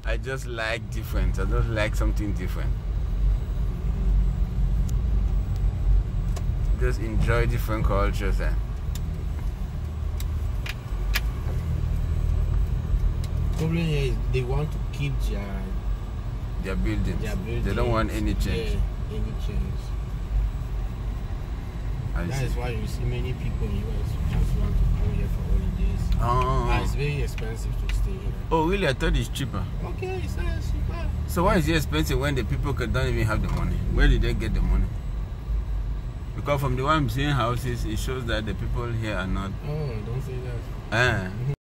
I just like different. I just like something different. Just enjoy different cultures. Problem here is they want to keep their buildings. They don't want any change. Yeah, any change. That is why you see many people in US who just want to go here for holidays. Oh. It's very expensive to stay here. Oh, really? I thought it's cheaper. Okay, it's cheaper. So why is it expensive when the people don't even have the money? Where did they get the money? Because from the way I'm seeing houses, it shows that the people here are not. Oh, don't say that.